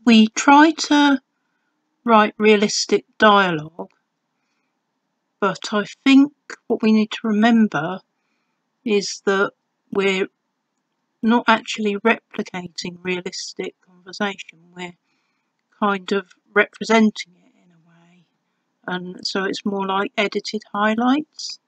We try to write realistic dialogue, but I think what we need to remember is that we're not actually replicating realistic conversation, we're kind of representing it in a way, and so it's more like edited highlights.